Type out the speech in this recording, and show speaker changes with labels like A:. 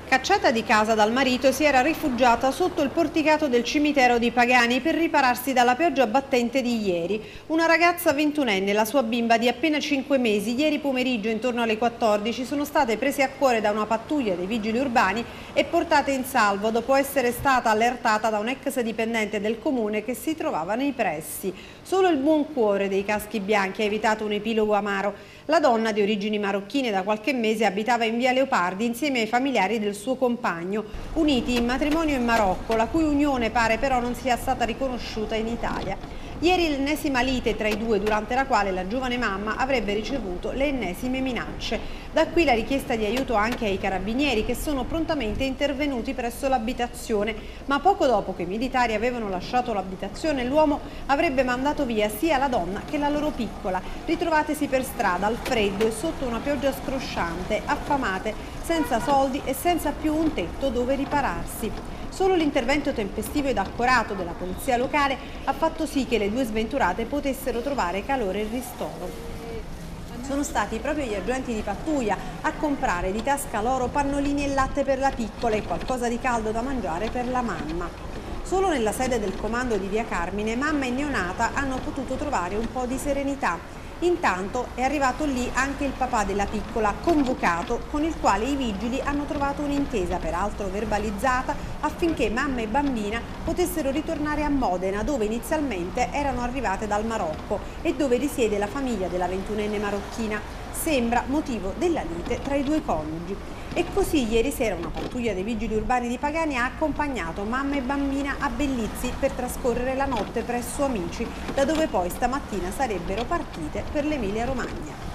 A: Cacciata di casa dal marito, si era rifugiata sotto il porticato del cimitero di Pagani per ripararsi dalla pioggia battente di ieri. Una ragazza 21enne e la sua bimba di appena 5 mesi, ieri pomeriggio intorno alle 14, sono state prese a cuore da una pattuglia dei vigili urbani e portate in salvo dopo essere stata allertata da un ex dipendente del comune che si trovava nei pressi. Solo il buon cuore dei caschi bianchi ha evitato un epilogo amaro. La donna, di origini marocchine, da qualche mese abitava in via Leopardi insieme ai familiari del suo compagno, uniti in matrimonio in Marocco, la cui unione pare però non sia stata riconosciuta in Italia. Ieri l'ennesima lite tra i due, durante la quale la giovane mamma avrebbe ricevuto le ennesime minacce. Da qui la richiesta di aiuto anche ai carabinieri, che sono prontamente intervenuti presso l'abitazione, ma poco dopo che i militari avevano lasciato l'abitazione l'uomo avrebbe mandato via sia la donna che la loro piccola, ritrovatesi per strada al freddo e sotto una pioggia scrosciante, affamate, senza soldi e senza più un tetto dove ripararsi. Solo l'intervento tempestivo ed accorato della polizia locale ha fatto sì che le due sventurate potessero trovare calore e ristoro. Sono stati proprio gli agenti di pattuglia a comprare di tasca loro pannolini e latte per la piccola e qualcosa di caldo da mangiare per la mamma. Solo nella sede del comando di via Carmine, mamma e neonata hanno potuto trovare un po' di serenità. Intanto è arrivato lì anche il papà della piccola, convocato, con il quale i vigili hanno trovato un'intesa, peraltro verbalizzata, affinché mamma e bambina potessero ritornare a Modena, dove inizialmente erano arrivate dal Marocco e dove risiede la famiglia della 21enne marocchina. Sembra motivo della lite tra i due coniugi. E così ieri sera una pattuglia dei vigili urbani di Pagani ha accompagnato mamma e bambina a Bellizzi per trascorrere la notte presso amici, da dove poi stamattina sarebbero partite per l'Emilia Romagna.